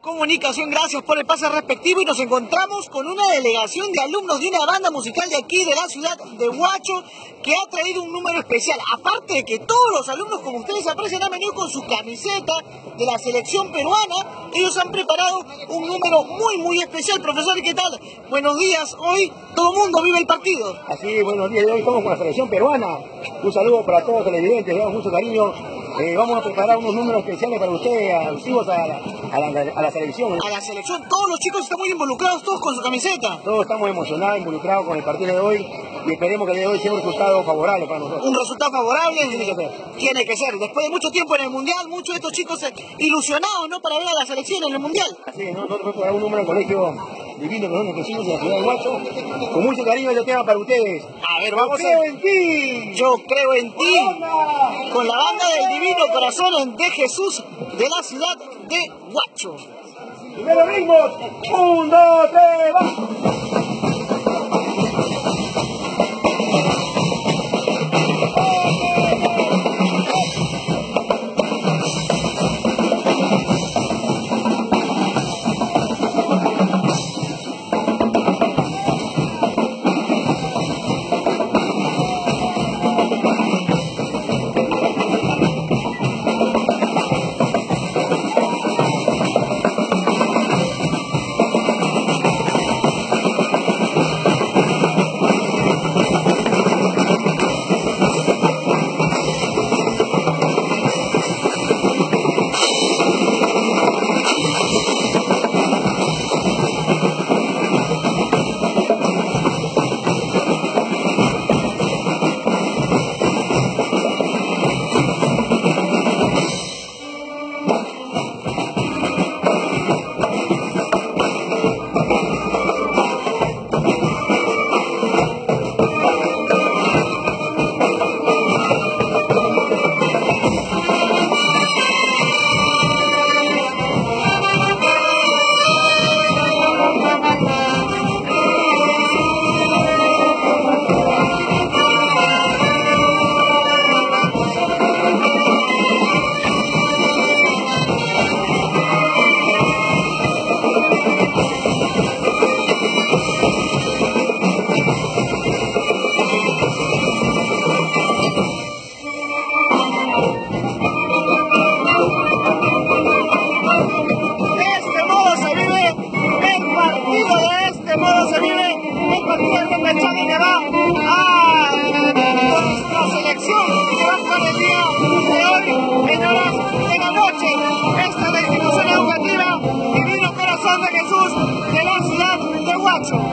Comunicación, gracias por el pase respectivo y nos encontramos con una delegación de alumnos de una banda musical de aquí de la ciudad de Huacho que ha traído un número especial. Aparte de que todos los alumnos, como ustedes aprecian, han venido con su camiseta de la selección peruana. Ellos han preparado un número muy especial. Profesor, ¿qué tal? Buenos días. Hoy todo el mundo vive el partido. Así es, buenos días. Hoy estamos con la selección peruana. Un saludo para todos los televidentes, le damos mucho cariño. Vamos a preparar unos números especiales para ustedes, alusivos a la selección. A la selección, todos los chicos están muy involucrados, todos con su camiseta. Todos estamos emocionados, involucrados con el partido de hoy y esperemos que el día de hoy sea un resultado favorable para nosotros. Un resultado favorable tiene que ser. Tiene que ser. Después de mucho tiempo en el Mundial, muchos de estos chicos ilusionados, ¿no?, para ver a la selección en el Mundial. Así es, nosotros vamos a dar un número al colegio divino que son los vecinos de la ciudad de Huacho. Con mucho cariño este tema para ustedes. A ver, vamos Yo creo en ti. Yo creo en ti. Con la banda del Divino Corazón de Jesús de la ciudad de Huacho. Primero ritmos. 1, 2, 3, va. Esta es la institución educativa Divino Corazón de Jesús de la ciudad de Huacho.